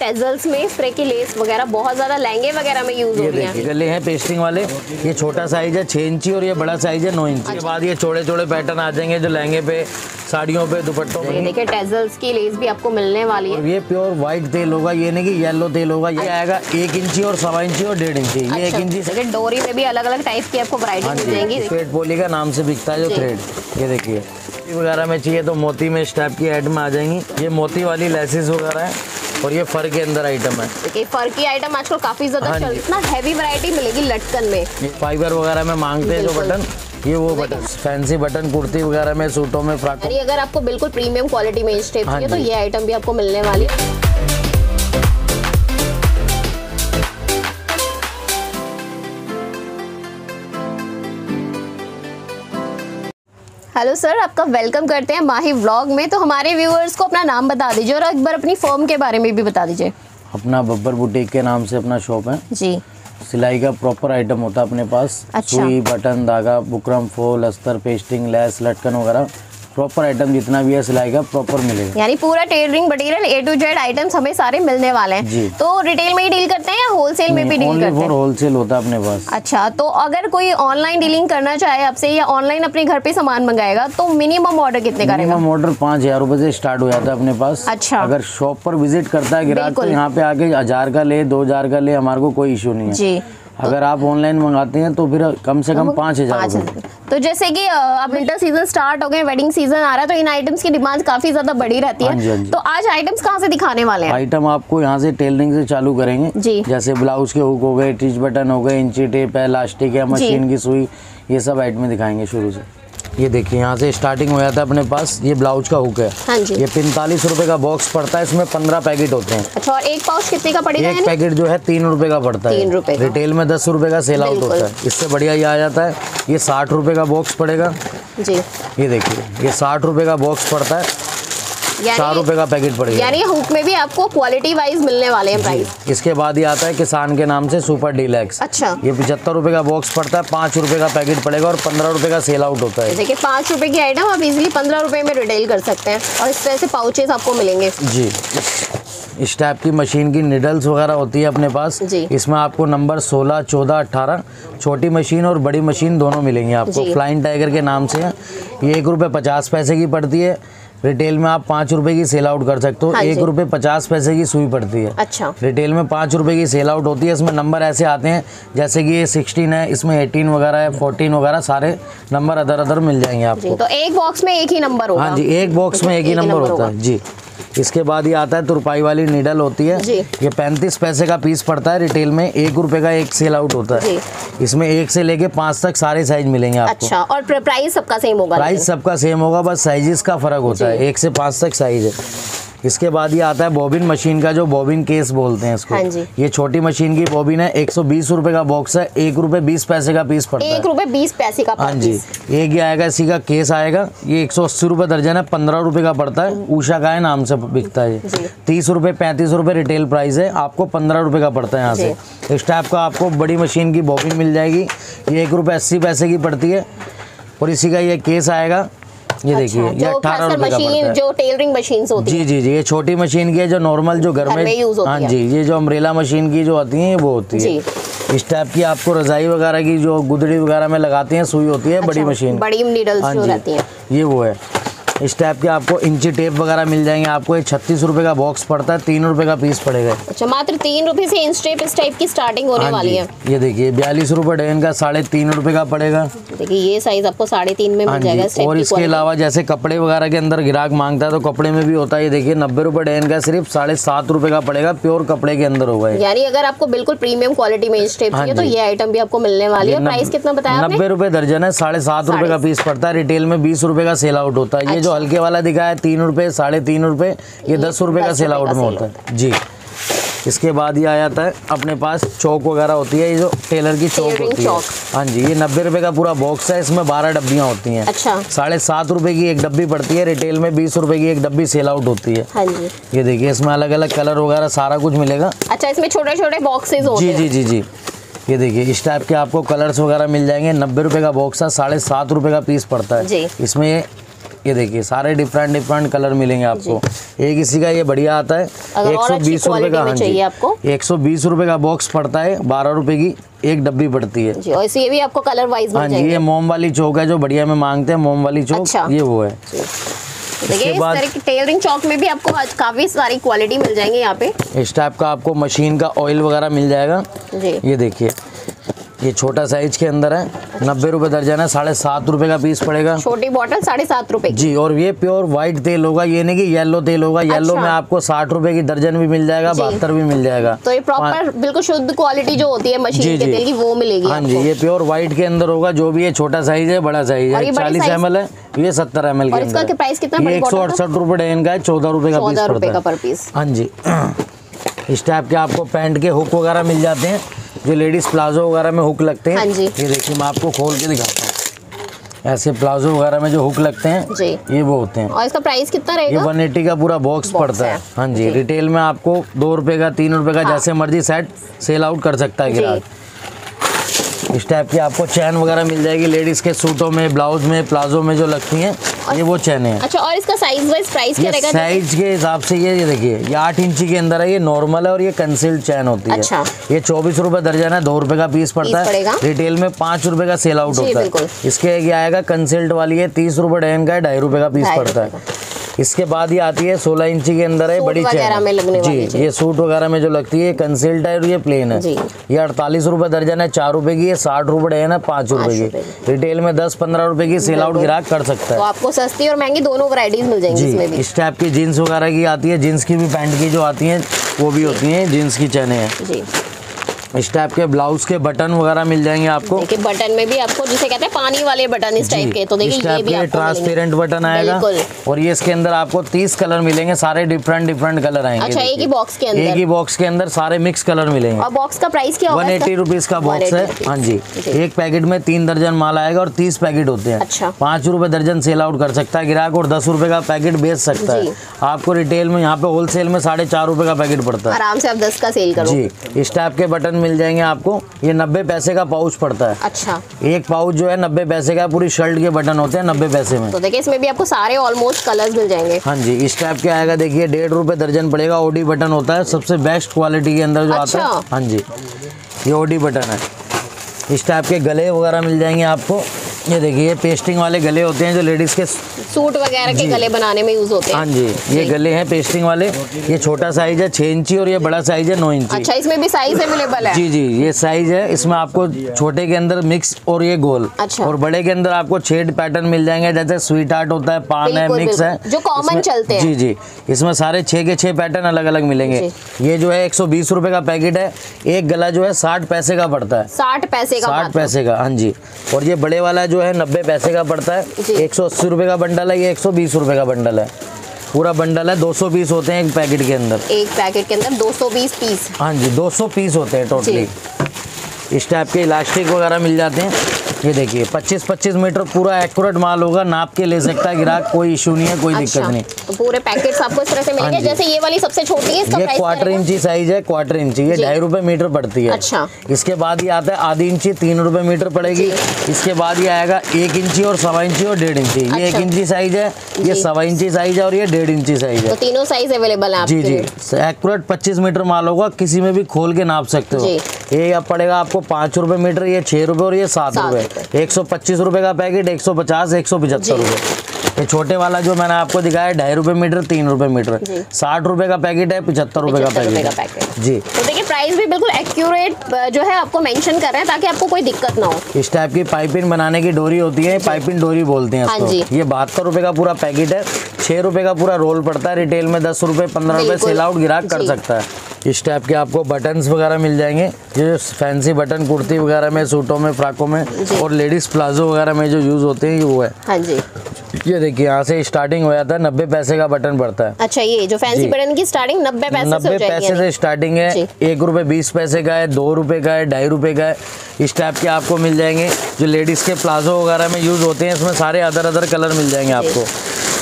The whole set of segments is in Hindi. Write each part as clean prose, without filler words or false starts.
टेजल्स में इस तरह की लेस वगैरह बहुत ज्यादा लहंगे वगैरह में यूज हो रही है। गले हैं पेस्टिंग वाले, ये छोटा साइज है 6 इंची और ये बड़ा साइज है 9 इंची। के बाद ये छोटे छोटे पैटर्न आ जाएंगे जो लहंगे पे, साड़ियों पे, दुपट्टों पे। देखिए टेजल्स की लेस भी आपको मिलने वाली है। ये प्योर व्हाइट तेल होगा, ये नहीं कि येलो तेल होगा। ये आएगा 1 इंची और 1.25 इंची और 1.5 इंची। ये 1 इंची से डोरी में भी अलग अलग टाइप की आपको वैरायटी मिल जाएगी। स्वेट पॉली का नाम से बिकता है जो थ्रेड। ये देखिए वगैरह में चाहिए तो मोती में इस टाइप की ऐड में आ जाएंगी। ये मोती वाली लेसेस वगैरह है और ये फर के अंदर आइटम है। देखिए फर की आइटम आजकल काफी ज्यादा चल रही है, इतना हैवी वैरायटी मिलेगी लटकन में। फाइबर वगैरह में मांगते हैं जो बटन, ये वो बटन, फैंसी बटन कुर्ती वगैरह में, सूटों में, फ्रॉक। अगर आपको बिल्कुल प्रीमियम क्वालिटी में इस टाइप की तो ये आइटम भी आपको मिलने वाली है। हेलो सर, आपका वेलकम करते हैं माही व्लॉग में। तो हमारे व्यूअर्स को अपना नाम बता दीजिए और एक बार अपनी फर्म के बारे में भी बता दीजिए। अपना बब्बर बुटीक के नाम से अपना शॉप है जी। सिलाई का प्रॉपर आइटम होता है अपने पास। अच्छा। सुई, बटन, धागा, बुकरम, फॉल, अस्तर, पेस्टिंग, लेस, लटकन वगैरह प्रॉपर आइटम जितना भी है सिलाई का प्रॉपर मिलेगा। यानी पूरा tailoring material A to Z items हमें सारे मिलने वाले हैं जी। तो रिटेल में ही डील करते हैं या होलसेल में भी डील करते हैं? होलसेल होता है अपने पास। अच्छा, तो अगर कोई ऑनलाइन डीलिंग करना चाहे आपसे या ऑनलाइन अपने घर पे सामान मंगाएगा तो मिनिमम ऑर्डर कितने का रहेगा? मिनिमम ऑर्डर 5000 रुपए से स्टार्ट हो जाता है अपने पास। अच्छा। अगर शॉप पर विजिट करता है ग्राहक तो यहाँ पे आके 1000 का ले, 2000 का ले, हमारे को कोई इशू नहीं है जी। अगर आप ऑनलाइन मंगाते हैं तो फिर कम से कम 5000। तो जैसे कि अब विंटर सीजन स्टार्ट हो गए, वेडिंग सीजन आ रहा है तो इन आइटम्स की डिमांड काफी ज्यादा बढ़ी रहती है। तो आज आइटम्स कहाँ से दिखाने वाले हैं? आइटम आपको यहाँ से टेलरिंग से चालू करेंगे जी। जैसे ब्लाउज के हुक हो गए, टिच बटन हो गए, इंची टेप है, इलास्टिक है, मशीन की सुई, ये सब आइटम दिखाएंगे शुरू से। ये देखिए यहाँ से स्टार्टिंग हो जाता है अपने पास। ये ब्लाउज का हुक है। हाँ जी। ये 45 रुपए का बॉक्स पड़ता है, इसमें 15 पैकेट होते हैं। अच्छा, और एक पाउच कितने का पड़ेगा? एक पैकेट जो है 3 रुपए का पड़ता है। 3 रुपए। रिटेल में 10 रुपए का सेल आउट होता है। इससे बढ़िया ये आ जाता है। ये 60 रुपए का बॉक्स पड़ेगा जी। ये देखिए ये 60 रुपए का बॉक्स पड़ता है, 4 रुपए का पैकेट पड़ेगा। यानी हुक में भी आपको क्वालिटी वाइज मिलने वाले हैं प्राइस। इसके बाद ये आता है किसान के नाम से सुपर डीलक्स। अच्छा। ये 75 रुपए का बॉक्स पड़ता है, 5 रुपए का पैकेट पड़ेगा और 15 रुपए का सेल आउट होता है। देखिए 5 रुपए की आइटम आप इजीली 15 रुपए में रिटेल कर सकते हैं और इस तरह से पाउचेस आपको मिलेंगे जी। इस टाइप की मशीन की निडल्स वगैरह होती है अपने पास जी। इसमें आपको नंबर 16, 14, 18 छोटी मशीन और बड़ी मशीन दोनों मिलेंगी आपको। फ्लाइंग टाइगर के नाम से है। ये 1 रुपये 50 पैसे की पड़ती है। रिटेल में आप 5 रुपए की सेल आउट कर सकते हो। 1 रुपये 50 पैसे की सुई पड़ती है। अच्छा। रिटेल में 5 रुपए की सेल आउट होती है। इसमें नंबर ऐसे आते हैं जैसे कि ये 16 है, इसमें 18 वगैरह है, 14 वगैरह, सारे नंबर अदर अदर मिल जाएंगे आपको। तो एक बॉक्स में एक ही नंबर होगा? हाँ जी, एक बॉक्स में एक ही नंबर होता है जी। इसके बाद ये आता है तुरपाई वाली नीडल होती है। ये 35 पैसे का पीस पड़ता है। रिटेल में 1 रुपए का एक सेल आउट होता है। इसमें 1 से लेके 5 तक सारे साइज मिलेंगे आपको। अच्छा, और प्राइस सबका सेम होगा? प्राइस सबका सेम होगा, बस साइजेस का फर्क होता है। 1 से 5 तक साइज है। इसके बाद ये आता है बॉबिन मशीन का, जो बॉबिन केस बोलते हैं इसको। हाँ जी। ये छोटी मशीन की बॉबिन है। 120 रुपए का बॉक्स है। 1 रुपए 20 पैसे का पीस पड़ता है। 1 रुपए 20 पैसे का? हाँ जी। एक ये आएगा, इसी का केस आएगा। ये 180 रुपए दर्जन है, 15 रुपए का पड़ता है। उषा का है नाम से बिकता है। 30 रुपए 35 रुपए रिटेल प्राइस है। आपको 15 रुपए का पड़ता है यहाँ से। इस टाइप का आपको बड़ी मशीन की बॉबिन मिल जाएगी। ये 1 रुपए 80 पैसे की पड़ती है और इसी का ये केस आएगा। ये देखिए ये 18 रुपए का पड़ता है। जो टेलरिंग मशीन होती है जी। ये छोटी मशीन की है जो नॉर्मल जो घर में यूज होती है। हाँ जी। ये जो अम्ब्रेला मशीन की जो आती है वो होती है। इस टाइप की आपको रजाई वगैरह की जो गुदड़ी वगैरह में लगाते हैं सुई होती है। बड़ी मशीन, बड़ी नीडल्स जो रहती है, ये वो है। इस टाइप के आपको इंची टेप वगैरह मिल जाएंगे आपको। ये 36 रुपए का बॉक्स पड़ता है। 3 रुपए का पीस पड़ेगा। अच्छा, मात्र 3 रुपए से इंच टेप इस टाइप की स्टार्टिंग होने वाली है। ये देखिए 42 रुपए डजन का 3.5 रुपए का पड़ेगा। देखिए ये साइज आपको 3.5 में मिल जाएगा। और इसके अलावा जैसे कपड़े वगैरह के अंदर ग्राहक मांगता है तो कपड़े में भी होता है। ये देखिए 90 रुपए डजन का सिर्फ 7.5 रुपए का पड़ेगा। प्योर कपड़े के अंदर होगा। यानी अगर आपको बिल्कुल प्रीमियम क्वालिटी में इंच टेप चाहिए तो ये आइटम भी आपको मिलने वाली है। प्राइस कितना बताया आपने? 90 रुपए दर्जन है। 7.5 रुपए का पीस पड़ता है। रिटेल में 20 रुपए का सेल आउट होता है। ये जो हल्के वाला दिखा है 3 रुपए 3.5 रुपए, ये 10 रुपए का सेल आउट में होता है जी। इसके बाद ये आ जाता है अपने पास चौक वगैरह होती है। ये जो टेलर की चौक होती है। हाँ जी। ये 90 रुपए का पूरा बॉक्स है। इसमें 12 डब्बियाँ होती हैं। अच्छा। 7.5 रुपए की एक डब्बी पड़ती है। रिटेल में 20 रुपए की एक डब्बी सेल आउट होती है। हाँ जी। ये देखिए इसमें अलग अलग कलर वगैरह सारा कुछ मिलेगा। अच्छा, इसमें छोटे छोटे बॉक्सेस होते हैं? जी। ये देखिए इस टाइप के आपको कलर्स वगैरह मिल जाएंगे। 90 रुपए का बॉक्स है। 7.5 रुपए का पीस पड़ता है। इसमें ये देखिए सारे डिफरेंट कलर मिलेंगे आपको। एक इसी का ये बढ़िया आता है 120 रुपए का। हाँ जी, आपको 120 रुपए का बॉक्स पड़ता है, 12 रुपए की एक डब्बी पड़ती है जी। और ये भी आपको कलर वाइज हाँ जी। ये मोम वाली चौक है जो बढ़िया में मांगते हैं, मोम वाली चौक। अच्छा। ये वो है। देखिए इस तरह की टेलरिंग चौक में भी आपको आज काफी सारी क्वालिटी मिल जाएंगे यहाँ पे। इस टाइप का आपको मशीन का ऑयल वगैरह मिल जाएगा जी। ये देखिए ये छोटा साइज के अंदर है, 90 रुपए दर्जन है, 7.5 रुपए का पीस पड़ेगा। छोटी बॉटल 7.5 रुपए जी। और ये प्योर व्हाइट तेल होगा, ये नहीं कि येलो तेल होगा। येलो में आपको 60 रुपए की दर्जन भी मिल जाएगा, 72 भी मिल जाएगा। तो ये प्रॉपर बिल्कुल शुद्ध क्वालिटी जो होती है मशीन के तेल की वो मिलेगी। हाँ जी। ये प्योर व्हाइट के अंदर होगा, जो भी ये छोटा साइज है, बड़ा साइज है 40 ml है, ये 70 ml के अंदर। इसका प्राइस कितना? 168 रुपए डजन का है, 14 रुपए का पीस पड़ता है। हाँ जी। इस टाइप के आपको पैंट के हुक वगैरह मिल जाते हैं, जो लेडीज प्लाजो वगैरह में हुक लगते हैं। हाँ जी। ये देखिए मैं आपको खोल के दिखाता हूँ। ऐसे प्लाजो वगैरह में जो हुक लगते हैं जी, ये वो होते हैं। और इसका प्राइस कितना रहेगा? ये 180 का पूरा बॉक्स पड़ता है। हाँ जी। रिटेल में आपको 2 रुपए का, 3 रुपए का, जैसे मर्जी सेट सेल आउट कर सकता है ग्राहक। इस टाइप की आपको चैन वगैरह मिल जाएगी लेडीज के सूटों में, ब्लाउज में, प्लाजो में जो लगती हैं, ये वो चैन है। अच्छा। और इसका साइज वाइज प्राइस क्या रहेगा? साइज के हिसाब से ये देखिए ये 8 इंची के अंदर है, ये नॉर्मल है और ये कंसील्ड चैन होती है। अच्छा। ये 24 रुपए दर्जन है, 2 रुपए का पीस पड़ता है। रिटेल में 5 रुपए का सेल आउट होता है। इसके ये आएगा कंसील्ड वाली है, 30 रुपए डजन का है, 2.5 रुपए का पीस पड़ता है। इसके बाद ये आती है 16 इंची के अंदर है, बड़ी चैन जी। ये सूट वगैरह में जो लगती है कंसील्ड है और ये प्लेन है। ये 48 रुपए दर्जन है, 4 रुपए की। ये 60 रुपए डजन है, 5 रुपए की। रिटेल में 10-15 रुपए की सेल आउट ग्राहक कर सकता है। तो आपको सस्ती और महंगी दोनों वैरायटीज मिल जाएंगी इसमें भी। इस टाइप की जीन्स वगैरह की आती है, जीन्स की भी पैंट की जो आती है वो भी होती है, जीन्स की चैने हैं। इस टाइप के ब्लाउज के बटन वगैरह मिल जाएंगे आपको। देखिए बटन में भी आपको जिसे कहते हैं पानी वाले बटन इस टाइप के, तो देखिए ये भी आपको ट्रांसपेरेंट बटन आएगा। और ये इसके अंदर आपको 30 कलर मिलेंगे, सारे डिफरेंट कलर आएंगे। अच्छा। एक ही बॉक्स के अंदर? एक ही बॉक्स के अंदर सारे मिक्स कलर मिलेंगे। और बॉक्स का प्राइस क्या होगा? 180 रुपीज का बॉक्स है। हाँ जी। एक पैकेट में 3 दर्जन माल आएगा और 30 पैकेट होते हैं। अच्छा। 5 रुपए दर्जन सेल आउट कर सकता है ग्राहक और 10 रुपए का पैकेट बेच सकता है। आपको रिटेल में यहाँ पे होलसेल में 4.5 रुपए का पैकेट पड़ता है। आराम से आप 10 का सेल करो जी। इस टाइप के बटन मिल जाएंगे आपको। ये 90 पैसे का पाउच पड़ता है। अच्छा। एक पाउच जो है 90 पैसे का, पूरी शर्ट के बटन होते हैं 90 पैसे में। तो देखिए इसमें भी आपको सारे ऑलमोस्ट कलर्स मिल जाएंगे। हाँ जी। इस टाइप के आएगा, देखिए 1.5 रुपए दर्जन पड़ेगा। ओडी बटन होता है, सबसे बेस्ट क्वालिटी के अंदर जो आता है। हाँ जी। ये ओडी बटन है। इस टाइप के गले वगैरह मिल जाएंगे आपको। ये देखिए पेस्टिंग वाले गले होते हैं जो लेडीज के सूट वगैरह के गले बनाने में यूज होते हैं। हाँ जी। ये गले हैं पेस्टिंग वाले। ये छोटा साइज है 6 इंची और ये बड़ा साइज है 9 इंची। अच्छा। इसमें भी साइज अवेलेबल है? जी जी। ये साइज है। इसमें आपको छोटे के अंदर मिक्स और ये गोल। अच्छा। और बड़े के अंदर आपको 6 पैटर्न मिल जाएंगे, जैसे स्वीट हार्ट होता है, पान है, मिक्स है, जो कॉमन चलते हैं। जी जी। इसमें सारे 6 के 6 पैटर्न अलग अलग मिलेंगे। ये जो है 120 रुपए का पैकेट है। एक गला जो है 60 पैसे का पड़ता है। 60 पैसे का? 60 पैसे का। हाँ जी। और ये बड़े वाला जो है 90 पैसे का पड़ता है। 180 रुपए का बंडल है, ये 120 रुपए का बंडल है। पूरा बंडल है, 200 पीस होते हैं एक पैकेट के अंदर। एक पैकेट के अंदर 220 पीस? हाँ जी। 200 पीस होते हैं टोटली। इस टाइप के इलास्टिक वगैरह मिल जाते हैं। ये देखिए 25-25 मीटर पूरा एक्यूरेट माल होगा, नाप के ले सकता है ग्राहक, कोई इशू नहीं है, कोई दिक्कत नहीं। तो पूरे पैकेट्स आपको इस तरह से मिलेंगे। जैसे ये वाली सबसे छोटी है, इसका ये 1/4 इंची साइज है, 1/4 इंची, ये 2.5 रुपए मीटर पड़ती है। अच्छा। इसके बाद ये आता है आधी इंची, 3 रुपए मीटर पड़ेगी। इसके बाद ये आएगा 1 इंची और 1.25 इंची और 1.5 इंची। ये 1 इंची साइज है, ये 1.25 इंची साइज है और ये 1.5 इंची साइज है। तो तीनों साइज अवेलेबल है? जी जी। एक्यूरेट 25 मीटर माल होगा, किसी में भी खोल के नाप सकते हो। ये अब पड़ेगा आपको 5 रुपए मीटर, ये 6 रुपए और ये 7 रुपए। 125 रुपए का पैकेट, 150, 175 रुपए। ये छोटे वाला जो मैंने आपको दिखाया 2.5 रुपए मीटर, 3 रुपए मीटर, 60 रुपए का पैकेट है, 75 रुपए का पैकेट जी। तो देखिए प्राइस भी बिल्कुल एक्यूरेट जो है आपको मेंशन कर रहे हैं, ताकि आपको कोई दिक्कत ना हो। इस टाइप की पाइपिंग बनाने की डोरी होती है, पाइपिंग डोरी बोलते हैं इसको। ये 72 रुपए का पूरा पैकेट है, 6 रुपए का पूरा रोल पड़ता है। रिटेल में 10 रुपए 15 रुपए सेल आउट ग्राहक कर सकता है। इस टाइप के आपको बटन्स वगैरह मिल जाएंगे, जो फैंसी बटन कुर्ती वगैरह में, सूटों में, फ्रॉकों में और लेडीज प्लाजो वगैरह में जो यूज होते हैं, ये वो है। हाँ जी। ये देखिए यहाँ से स्टार्टिंग हो जाता है, 90 पैसे का बटन पड़ता है। अच्छा। ये जो फैंसी बटन की स्टार्टिंग 90 पैसे से हो जाएगी? 90 पैसे से स्टार्टिंग है। 1 रुपए 20 पैसे का है, 2 रुपए का है, 2.5 रुपए का है। इस टाइप के आपको मिल जाएंगे जो लेडीज के प्लाजो वगैरह में यूज होते हैं। इसमें सारे अदर कलर मिल जाएंगे आपको।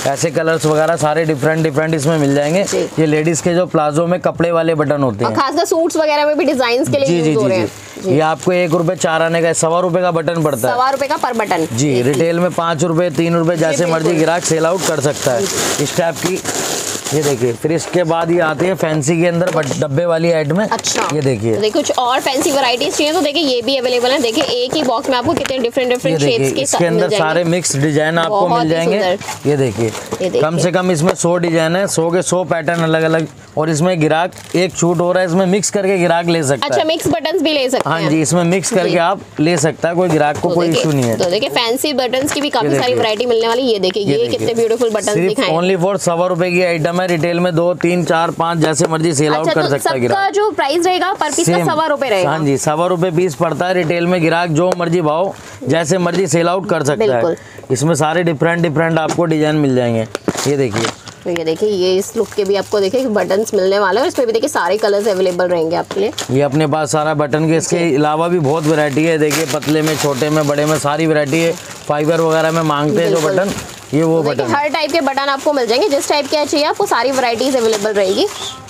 ऐसे कलर्स वगैरह सारे डिफरेंट डिफरेंट इसमें मिल जाएंगे। ये लेडीज के जो प्लाजो में कपड़े वाले बटन होते हैं, खासकर सूट्स वगैरह में भी डिजाइन के लिए यूज हो रहे हैं। ये आपको 1 रुपए 4 आने का, 1.25 रुपए का बटन पड़ता है, 1.25 रुपए का पर बटन जी। रिटेल में 5 रुपए 3 रुपए जैसे मर्जी ग्राहक सेल आउट कर सकता है इस टाइप की। ये देखिए, फिर इसके बाद ये आती है फैंसी के अंदर डब्बे वाली आइटम है। अच्छा, ये देखिए, तो कुछ और फैंसी वैरायटीज चाहिए तो देखिए ये भी अवेलेबल है। देखिए एक ही बॉक्स में आपको कितने डिफरेंट शेप्स के इसके अंदर सारे मिक्स डिजाइन आपको मिल जाएंगे। ये देखिए, कम से कम इसमें 100 डिजाइन है, 100 के 100 पैटर्न अलग अलग। और इसमें ग्राहक एक छूट हो रहा है, इसमें मिक्स करके ग्राहक ले सकता है। अच्छा, मिक्स बटन्स भी ले सकते हैं। हाँ जी, इसमें मिक्स करके आप ले सकता है, कोई ग्राहक को कोई इशू नहीं है। तो देखिए फैंसी बटन्स की भी काफी सारी वैरायटी मिलने वाली। ये देखिए ये कितने ब्यूटीफुल बटन्स दिखाएं। ओनली फॉर 1.25 रुपए की आइटम है। रिटेल में 2 3 4 5 जैसे मर्जी सेल आउट कर सकता है ग्राहक। सबका जो प्राइस रहेगा पर पीस का 1.25 रुपए रहेगा। हाँ जी, 1.25 रुपए पीस पड़ता है। रिटेल में ग्राहक जो मर्जी भाव जैसे मर्जी सेल आउट कर सकता है। इसमें सारे डिफरेंट डिफरेंट आपको डिजाइन मिल जाएंगे। ये देखिए, तो ये देखिए ये इस लुक के भी आपको देखिए बटन्स मिलने वाले हैं और इसमें भी देखिए सारे कलर्स अवेलेबल रहेंगे आपके लिए। ये अपने पास सारा बटन के इसके अलावा भी बहुत वैरायटी है। देखिए पतले में, छोटे में, बड़े में सारी वैरायटी है। फाइबर वगैरह में मांगते हैं जो बटन, ये वो बटन, हर टाइप के बटन आपको मिल जाएंगे। जिस टाइप के चाहिए आपको सारी वैरायटीज अवेलेबल रहेगी।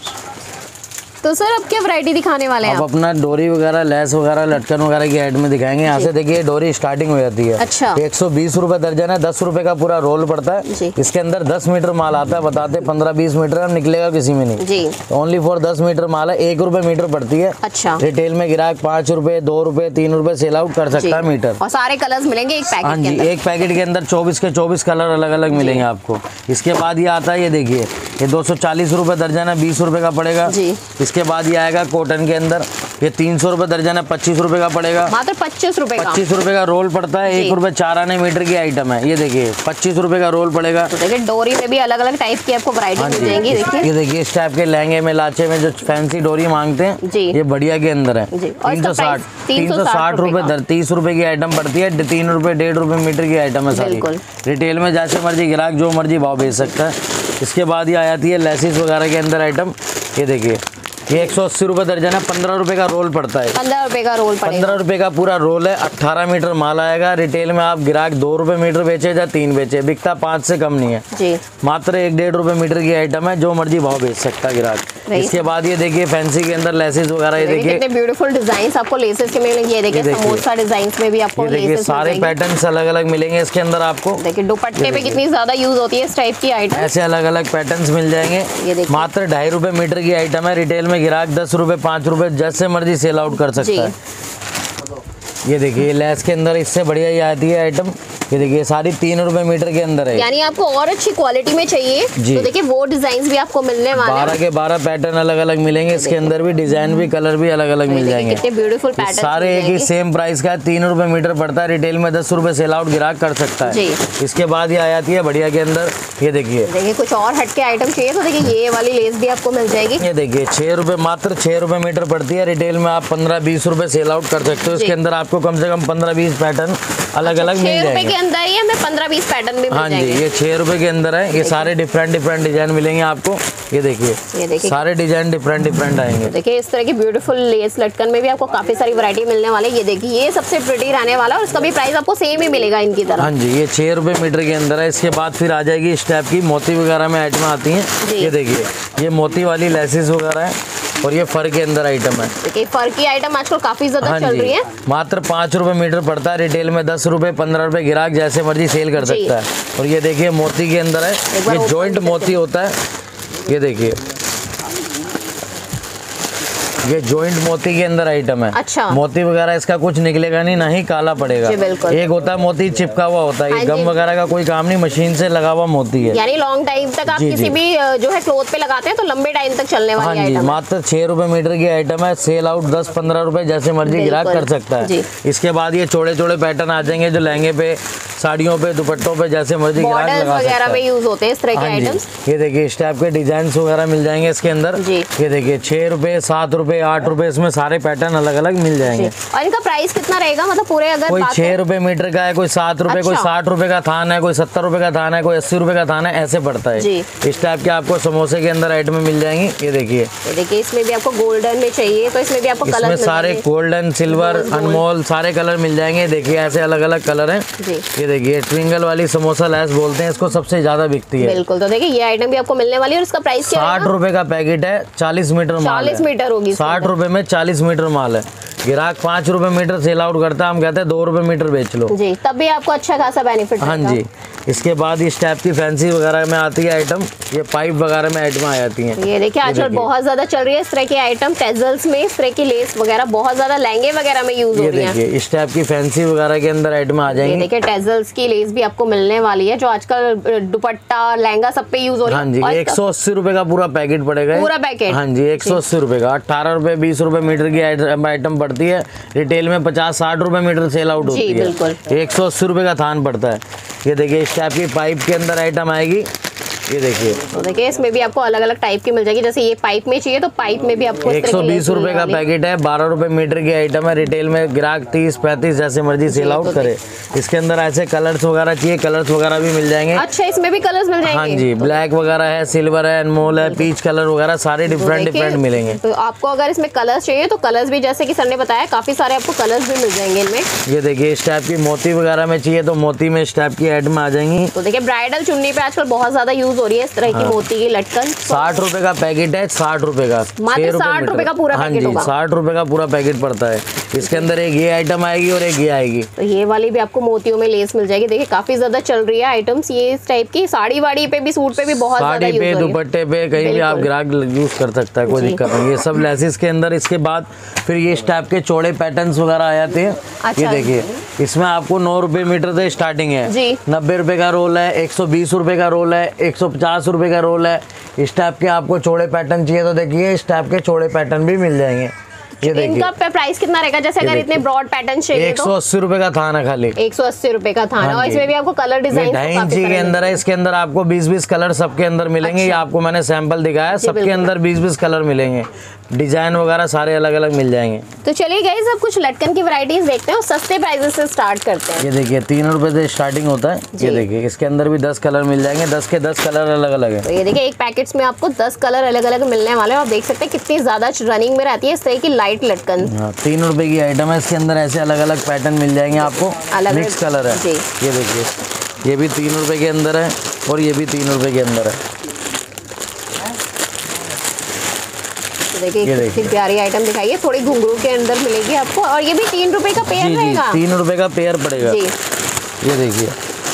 तो सर अब क्या वैरायटी दिखाने वाले हैं आप? अपना डोरी वगैरह, लेस वगैरह, लटकन वगैरह की ऐड में दिखाएंगे। यहाँ से देखिए डोरी स्टार्टिंग हो जाती है। अच्छा, 120 रुपए दर्जन है, 10 रुपए का पूरा रोल पड़ता है। इसके अंदर 10 मीटर माल आता है, बताते 15-20 मीटर निकलेगा किसी में नहीं जी। ओनली फॉर 10 मीटर माल है, 1 रुपए मीटर पड़ती है। अच्छा, रिटेल में ग्राहक 5 रुपए 2 रुपए 3 रुपए सेल आउट कर सकता है मीटर। और सारे कलर्स मिलेंगे एक पैकेट। हाँ जी, एक पैकेट के अंदर 24 के 24 कलर अलग अलग मिलेंगे आपको। इसके बाद ये आता है, ये देखिए ये 240 रुपए दर्जन है, 20 रुपए का पड़ेगा। इसके बाद ये आएगा कॉटन के अंदर, ये 300 रुपए दर्जन है, 25 रुपए का पड़ेगा। मात्र 25 रुपए का। 25 रुपए का रोल पड़ता है। 1 रुपए 4 आने मीटर की आइटम है। ये देखिए 25 रुपए का रोल पड़ेगा। तो देखिए डोरी में भी अलग अलग टाइप की आपको वैरायटी मिल जाएंगी। देखिए ये देखिए इस टाइप के लहंगे में, लाचे में जो फैंसी डोरी मांगते हैं जी, ये बढ़िया के अंदर है। 360 रुपए 30 रुपए की आइटम पड़ती है। 3 रुपए 1.5 रुपए मीटर की आइटम है सारी। रिटेल में जैसे मर्जी ग्राहक जो मर्जी भाव भेज सकता है। इसके बाद ये आ जाती है लेसिस वगैरह के अंदर आइटम। ये देखिए ये 180 रुपए दर्जन है, 15 रुपए का रोल पड़ता है। 15 रुपए का रोल पड़ेगा। 15 रुपए का पूरा रोल है, 18 मीटर माल आएगा। रिटेल में आप ग्राहक 2 रुपए मीटर बेचे या 3 बेचे, बिकता 5 से कम नहीं है जी। मात्र 1-1.5 रुपए मीटर की आइटम है, जो मर्जी भाव बेच सकता है ग्राहक। इसके बाद ये देखिए फैंसी के अंदर लेसेस वगैरह, ये देखिए कितने ब्यूटीफुल डिजाइन आपको लेसेस के मिलेंगे। ये देखिए समोसा डिजाइन में भी आपको लेसेस सारे पैटर्न अलग अलग मिलेंगे इसके अंदर आपको। देखिए दुपट्टे पे कितनी ज्यादा यूज होती है इस टाइप की आइटम। ऐसे अलग अलग पैटर्न्स मिल जाएंगे। मात्र 2.5 रुपए मीटर की आइटम है। रिटेल में ग्राहक 10 रुपए 5 रुपए जैसे मर्जी सेल आउट कर सकता है। ये देखिए लेस के अंदर इससे बढ़िया ये आती है आइटम। ये देखिए सारी 3 रुपए मीटर के अंदर है। यानी आपको और अच्छी क्वालिटी में चाहिए तो देखिए वो डिजाइन भी आपको मिलने वाले हैं। 12 के 12 पैटर्न अलग अलग मिलेंगे। इसके अंदर भी डिजाइन भी कलर भी अलग अलग मिल जाएंगे। कितने ब्यूटीफुल पैटर्न सारे एक ही सेम प्राइस का है। 3 रुपए मीटर पड़ता है। रिटेल में 10 रुपए सेल आउट ग्राहक कर सकता है। इसके बाद ये आ जाती है बढ़िया के अंदर। ये देखिए कुछ और हटके आइटम चाहिए तो देखिए ये वाली लेस भी आपको मिल जाएगी। ये देखिए 6 रुपए, मात्र 6 रुपए मीटर पड़ती है। रिटेल में आप 15-20 रुपए सेल आउट कर सकते हो। इसके अंदर आपको कम से कम 15-20 पैटर्न अलग अलग मिल जाएंगे। 6 रुपए के अंदर ही हमें 15-20 पैटर्न भी मिल जाएंगे। हाँ जी, ये 6 रुपए के अंदर है। ये सारे डिफरेंट डिफरेंट डिजाइन मिलेंगे आपको। ये देखिए सारे डिजाइन डिफरेंट डिफरेंट आएंगे। देखिए इस तरह की ब्यूटीफुल लेस लटकन में भी आपको काफी सारी वैरायटी मिलने वाली है। ये देखिए ये सबसे प्रिटी रहने वाला है और उसका भी प्राइस आपको सेम ही मिलेगा इनकी तरह। हाँ जी, ये 6 रुपए मीटर के अंदर है। इसके बाद फिर आ जाएगी इस टाइप की मोती वगैरह में आइटम आती हैं। ये देखिए ये मोती वाली लेसेस वगैरह है और ये फर के अंदर आइटम है। देखिए फर की आइटम आजकल काफी ज्यादा चल रही है। मात्र 5 रुपए मीटर पड़ता है। रिटेल में 10 रुपए 15 रुपए ग्राहक जैसे मर्जी सेल कर सकता है। और ये देखिए मोती के अंदर है, ये जॉइंट मोती होता है। ये देखिए ये जॉइंट मोती के अंदर आइटम है। अच्छा, मोती वगैरह इसका कुछ निकलेगा नहीं, ना ही काला पड़ेगा। एक होता है मोती चिपका हुआ होता है, ये गम वगैरह का कोई काम नहीं, मशीन से लगा हुआ मोती है। यानी लॉन्ग टाइम तक आप किसी भी जो है क्लोथ पे लगाते हैं तो लंबे टाइम तक चलने वाली आइटम है। मात्र 6 रुपए मीटर की आइटम है। सेल आउट 10-15 रुपए जैसे मर्जी ग्राहक कर सकता है। इसके बाद ये चौड़े चौड़े पैटर्न आ जाएंगे जो लहंगे पे, साड़ियों पे, दुपट्टों पे जैसे मर्जी ग्राहक लगा सकता है। में यूज होते हैं इस तरह के आइटम्स। ये देखिए इस टाइप के डिजाइन वगैरह मिल जाएंगे इसके अंदर। ये देखिए 6 रुपए 7 रुपए रुपए, 8 रुपए, इसमें सारे पैटर्न अलग अलग मिल जाएंगे। और इनका प्राइस कितना रहेगा, मतलब पूरे अगर कोई 6 रुपए मीटर का है, कोई 7 रुपए, कोई 60 रुपए का थान है, कोई 70 रुपए का थान है, कोई 80 रुपए का थान है, ऐसे पड़ता है। इस टाइप के आपको समोसे के अंदर आइटम मिल जाएंगी। ये देखिए, इसमें भी आपको गोल्डन में चाहिए तो इसमें भी आपको कलर, इसमें सारे गोल्डन, सिल्वर, अनमोल सारे कलर मिल जाएंगे। देखिए ऐसे अलग अलग कलर हैं। ये देखिए ट्विंगल वाली समोसा लैस बोलते हैं इसको, सबसे ज्यादा बिकती है। बिल्कुल, तो देखिए ये आइटम भी आपको मिलने वाली है और इसका प्राइस क्या है? 60 रुपए का पैकेट है, 40 मीटर माल है। 40 मीटर होगी, 60 रुपए में 40 मीटर माल है। ग्राहक 5 रुपए मीटर सेल आउट करता है, हम कहते हैं 2 रुपए मीटर बेच लो जी, तब भी आपको अच्छा खासा बेनिफिट। हाँ जी। इसके बाद इस टाइप की फैंसी वगैरह में आती है आइटम, ये पाइप वगैरह में आइटम आ जाती हैं। ये देखिए आजकल बहुत ज्यादा चल रही है इस तरह की आइटम, टेजल्स में इस तरह की लेस वगैरह बहुत ज्यादा लहंगे वगैरह में यूज हो रही है। देखिए इस टाइप की फैंसी वगैरह के अंदर आइटम आ जाएंगे। देखिए टेजल्स की लेस भी आपको मिलने वाली है, जो आजकल दुपट्टा लहंगा सब पे यूज हो रही है। हाँ जी, 180 रुपए का पूरा पैकेट पड़ेगा, पूरा पैकेट। हाँ जी, 180 रुपए का। 18 रुपए 20 रुपए मीटर की आइटम पड़ती है, रिटेल में 50-60 रुपए मीटर सेल आउट होती है। 180 रुपए का थान पड़ता है। ये देखिए इस टाइप की पाइप के अंदर आइटम आएगी। ये देखिए, तो देखिए इसमें भी आपको अलग अलग टाइप की मिल जाएगी, जैसे ये पाइप में चाहिए तो पाइप में भी आपको 120 रुपए का पैकेट है, 12 रुपए मीटर की आइटम है। रिटेल में ग्राहक 30-35 जैसे मर्जी सेल आउट करे। इसके अंदर ऐसे कलर्स वगैरह चाहिए, कलर्स वगैरह भी मिल जाएंगे। अच्छा, इसमें भी कलर्स मिल जाएंगे? हाँ जी, ब्लैक वगैरह है, सिल्वर है, अनमोल है, पीच कलर वगैरह सारे डिफरेंट मिलेंगे। तो आपको अगर इसमें कलर्स चाहिए तो कलर्स भी, जैसे कि सर ने बताया, काफी सारे आपको कलर्स भी मिल जाएंगे इनमें। ये देखिए इस टाइप की मोती वगैरह में चाहिए तो मोती में इस टाइप की आइटम आ जाएंगी। तो देखिए ब्राइडल चुन्नी पे आजकल बहुत ज्यादा यूज हो रही है इस तरह की मोती की लटकन। 60 रुपए का पैकेट है, 60 रुपए का, मात्र 60 रुपए का पूरा पैकेट होगा। 60 रुपए का पूरा पैकेट पड़ता है। इसके अंदर एक ये आइटम आएगी और एक ये आएगी। तो ये वाली भी आपको मोतियों में लेस मिल जाएगी। देखिए काफी ज्यादा चल रही है आइटम्स ये इस टाइप की, साड़ी वाड़ी पे भी, सूट पे भी बहुत ज्यादा यूज हो रही है। दुपट्टे पे कहीं भी आप ग्राहक यूज कर सकता है, कोई दिक्कत नहीं। ये सब लेसेस के अंदर। इसके बाद फिर ये इस टाइप के चौड़े पैटर्न्स वगैरह आ जाते हैं। ये देखिए इसमें आपको 9 रुपए मीटर से स्टार्टिंग है, 90 रुपए का रोल है, 120 रुपए का रोल है, 150 रुपए का रोल है। इस टाइप के आपको चौड़े पैटर्न चाहिए तो देखिए इस टाइप के चौड़े पैटर्न भी मिल जाएंगे। ये देखिए इनका प्राइस कितना रहेगा, जैसे अगर इतने ब्रॉड पैटर्न चाहिए? 180 रुपए का थान है खाली, 180 रुपए का थान। और इसमें भी आपको कलर डिजाइन 2.5 इंची के अंदर है। इसके अंदर आपको 20-20 कलर सबके अंदर मिलेंगे। ये आपको मैंने सैंपल दिखाया, सबके अंदर 20-20 कलर मिलेंगे। डिजाइन वगैरह सारे अलग अलग मिल जाएंगे। तो चलिए गाइस अब कुछ लटकन की वैरायटीज देखते हैं और सस्ते प्राइसेस से स्टार्ट करते हैं। ये देखिए 3 रुपए से स्टार्टिंग होता है। ये देखिए इसके अंदर भी 10 कलर मिल जाएंगे, 10 के 10 कलर अलग अलग है। तो ये देखिए एक पैकेट्स में आपको 10 कलर अलग अलग मिलने वाले हैं। आप देख सकते हैं कितनी ज्यादा रनिंग में रहती है इस तरह की लाइट लटकन। 3 रुपए की आइटम है। इसके अंदर ऐसे अलग अलग पैटर्न मिल जाएंगे आपको, मिक्स कलर है। ये देखिए ये भी 3 रुपए के अंदर है और ये भी 3 रुपए के अंदर है। देखिए कितनी प्यारी आइटम दिखाई है, थोड़ी घुंघरू के अंदर मिलेगी आपको। और ये भी 3 रुपए का पेयर रहेगा। 3 रुपए का पेयर पड़ेगा। ये देखिए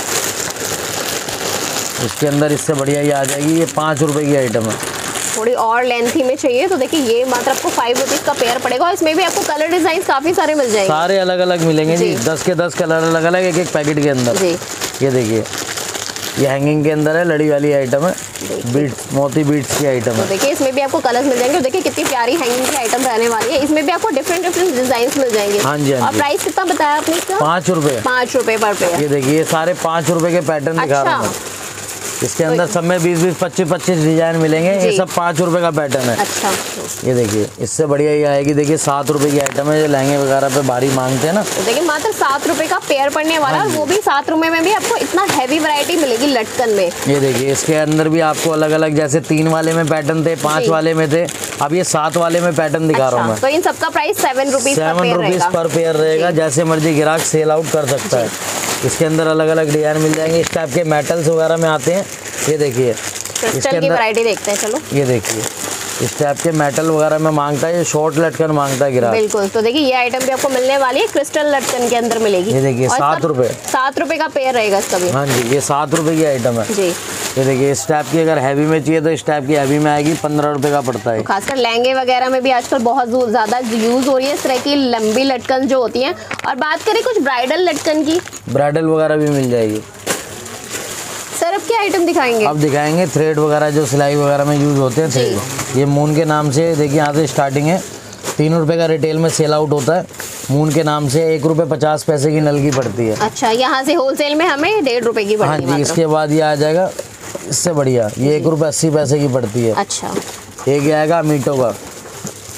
इसके अंदर इससे बढ़िया ये आ जाएगी। ये 5 रुपए की आइटम है, थोड़ी और लेंथी में चाहिए तो देखिए ये मात्र आपको 5 रुपीज का पेयर पड़ेगा। और इसमें भी आपको कलर डिजाइन काफी सारे मिल जाएंगे, सारे अलग अलग मिलेंगे जी। 10 के 10 कलर अलग अलग एक एक पैकेट के अंदर। ये देखिए ये हैंगिंग के अंदर है, लड़ी वाली आइटम है, बीट्स मोती बीट्स की आइटम है। तो देखिए इसमें भी आपको कलर्स मिल जाएंगे। देखिए कितनी प्यारी हैंगिंग की आइटम रहने वाली है। इसमें भी आपको डिफरेंट डिजाइन मिल जाएंगे। हाँ जी। और प्राइस कितना बताया आपने इसका? 5 रुपए। 5 रुपए पर पेयर। ये देखिए ये सारे 5 रुपए के पैटर्न दिखा रहा हूँ। इसके अंदर सब में 20-20, 25-25 डिजाइन मिलेंगे। ये सब 5 रुपए का पैटर्न है। अच्छा, ये देखिए इससे बढ़िया ये आएगी। देखिए 7 रुपए की आइटम है, जो लहंगे वगैरह पे भारी मांगते हैं ना। तो देखिए मात्र 7 रुपए का पेयर पड़ने वाला, वो भी 7 रुपए में भी आपको इतना हैवी वैरायटी मिलेगी लटकन में। ये देखिए इसके अंदर भी आपको अलग अलग, जैसे 3 वाले में पैटर्न थे, 5 वाले में थे, अब ये 7 वाले में पैटर्न दिखा रहा हूँ मैं। तो इन सबका प्राइस 7 रुपीज पर पेयर रहेगा। जैसे मर्जी ग्राहक सेल आउट कर सकता है। इसके अंदर अलग अलग डिजाइन मिल जाएंगे। इस टाइप के मेटल्स वगैरह में आते हैं। ये देखिए क्रिस्टल की वैरायटी देखते हैं। चलो ये देखिए इस टाइप के मेटल वगैरह में मांगता है, ये शॉर्ट लटकन मांगता है ग्राहक। बिल्कुल। तो देखिए ये आइटम भी आपको मिलने वाली है, क्रिस्टल लटकन के अंदर मिलेगी। ये देखिए 7 रुपए, 7 रुपए का पेयर रहेगा इसका भी। हाँ जी, ये 7 रुपए की आइटम है जी। ये देखिए इस टाइप की अगर हैवी में चाहिए तो इस टाइप की हैवी में आएगी, 15 रुपए का पड़ता है। तो खासकर लहंगे वगैरह में भी आजकल बहुत ज्यादा यूज हो रही है इस तरह की लंबी लटकन जो होती है। और बात करें कुछ ब्राइडल लटकन की, ब्राइडल वगैरह भी मिल जाएगी। सर अब क्या आइटम दिखाएंगे? अब दिखाएंगे थ्रेड वगैरह जो सिलाई वगैरह में यूज होते हैं थ्रेड। ये मून के नाम से देखिए यहाँ से स्टार्टिंग है, 3 रुपए का रिटेल में सेल आउट होता है। मून के नाम से 1 रुपए 50 पैसे की नलकी पड़ती है। अच्छा, यहाँ से होलसेल में हमें 1.5 रुपए की पड़ती है। हाँ जी। इसके बाद ये आ जाएगा इससे बढ़िया, ये 1 रुपए 80 पैसे की पड़ती है। अच्छा। एक आएगा मीटो का,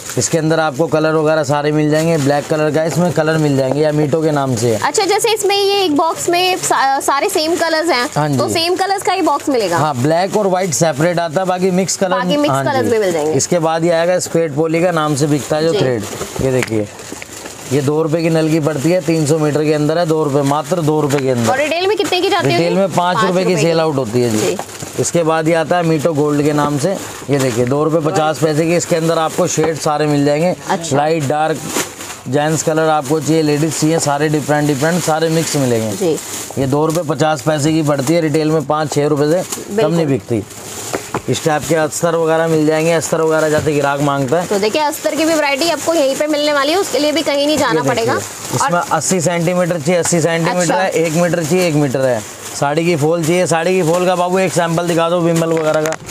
इसके अंदर आपको कलर वगैरह सारे मिल जाएंगे। ब्लैक कलर का इसमें कलर मिल जाएंगे, या मीटो के नाम से। अच्छा, जैसे इसमें ये एक बॉक्स में सारे सेम कलर्स हैं, हाँ तो सेम कलर्स का ही बॉक्स मिलेगा? हाँ, ब्लैक और व्हाइट सेपरेट आता है, बाकी मिक्स कलर, बाकी मिक्स कलर्स भी मिल जाएंगे। इसके बाद ये आएगा स्पेड पोली का नाम से बिकता है जो थ्रेड। ये देखिए, ये 2 रुपए की नल की पड़ती है, 300 मीटर के अंदर है, 2 रुपए, मात्र 2 रुपए के अंदर। और रिटेल में कितने की जाती है? रिटेल में 5 रुपए की सेल आउट होती है जी। इसके बाद ये आता है मीटो गोल्ड के नाम से। ये देखिए 2 रुपए 50 पैसे की। इसके अंदर आपको शेड सारे मिल जाएंगे। अच्छा। लाइट, डार्क, जेंट्स कलर आपको चाहिए, लेडीज चाहिए, सारे डिफरेंट सारे मिक्स मिलेंगे जी। ये 2 रुपए 50 पैसे की पड़ती है, रिटेल में 5-6 रुपए से कम नहीं बिकती। इस टाइप के अस्तर वगैरह मिल जाएंगे, अस्तर वगैरह जैसे ग्राहक मांगता है। तो देखिए अस्तर की भी वैरायटी आपको यहीं पे मिलने वाली है, उसके लिए भी कहीं नहीं जाना पड़ेगा। इसमें 80 सेंटीमीटर चाहिए, 80 सेंटीमीटर है, 1 मीटर चाहिए, 1 मीटर है। साड़ी की फॉल चाहिए, साड़ी की फॉल का बाबू एक सैंपल दिखा दो विमल वगैरह का।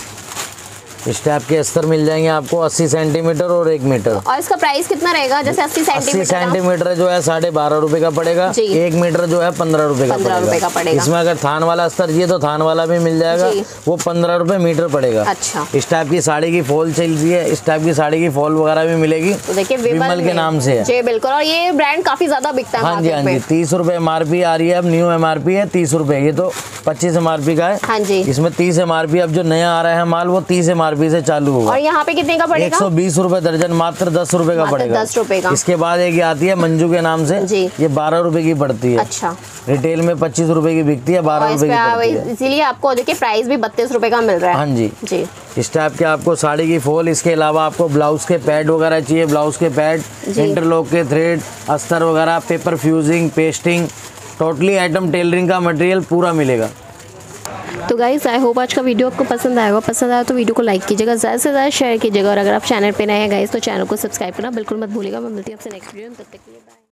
इस टाइप के अस्तर मिल जाएंगे आपको 80 सेंटीमीटर और 1 मीटर। और इसका प्राइस कितना रहेगा? जैसे 80 सेंटीमीटर जो है 12.5 रुपए का पड़ेगा, 1 मीटर जो है 15 रुपए का पड़ेगा। इसमें अगर थान वाला अस्तर चाहिए तो थान वाला भी मिल जाएगा, वो 15 रुपए मीटर पड़ेगा। अच्छा। इस टाइप की साड़ी की फॉल चलती है, इस टाइप की साड़ी की फॉल वगैरह भी मिलेगी। तो देखिए विमल के नाम से है जी, बिल्कुल। और ये ब्रांड काफी ज्यादा बिकता है। हाँ जी, हाँ जी। 30 रुपए MRP आ रही है, अब न्यू MRP है 30 रुपए। ये तो 25 MRP का है। हाँ जी। इसमें 30 MRP, अब जो नया आ रहा है माल वो 30 MRP से चालू होगा। और यहाँ पे कितने का पड़ेगा? 120 रुपए दर्जन, मात्र 10 रुपए का पड़ेगा। 10 रुपए का। इसके बाद एक आती है मंजू के नाम से जी। ये 12 रुपए की पड़ती है। अच्छा। रिटेल में 25 रुपए की बिकती है, 12 रुपए की पड़ती है। इसीलिए आपको देखिए प्राइस भी 32 रुपए का मिल रहा है। हाँ जी जी। इस टाइप के आपको साड़ी की फॉल, इसके अलावा आपको ब्लाउज के पैड वगैरह चाहिए, ब्लाउज के पैड, इंटरलॉक के थ्रेड, अस्तर वगैरह, paper fusing, pasting, totally item tailoring का मटेरियल पूरा मिलेगा। तो गाइस आई होप आज का वीडियो आपको पसंद आएगा। पसंद आया तो वीडियो को लाइक कीजिएगा, ज़्यादा से ज़्यादा शेयर कीजिएगा, और अगर आप चैनल पे नए हैं गाइस तो चैनल को सब्सक्राइब करना बिल्कुल मत भूलिएगा। मैं मिलती हूँ आपसे नेक्स्ट वीडियो में, तब तक के लिए बाय।